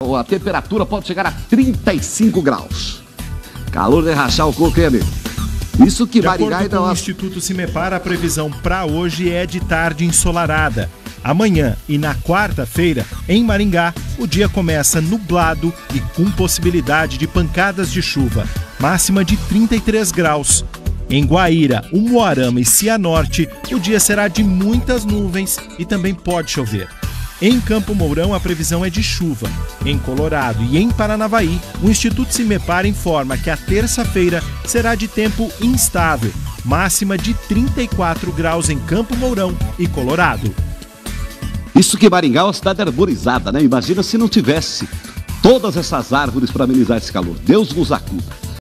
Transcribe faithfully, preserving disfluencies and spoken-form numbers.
a temperatura pode chegar a trinta e cinco graus. Calor de rachar o coco, hein, amigo? Isso que de Maringá acordo ainda... com o Instituto Cimepar, a previsão para hoje é de tarde ensolarada. Amanhã e na quarta-feira, em Maringá, o dia começa nublado e com possibilidade de pancadas de chuva, máxima de trinta e três graus. Em Guaíra, Umuarama e Cianorte, o dia será de muitas nuvens e também pode chover. Em Campo Mourão, a previsão é de chuva. Em Colorado e em Paranavaí, o Instituto Cimepar informa que a terça-feira será de tempo instável, máxima de trinta e quatro graus em Campo Mourão e Colorado. Isso que Maringá é uma cidade arborizada, né? Imagina se não tivesse todas essas árvores para amenizar esse calor. Deus nos acuda.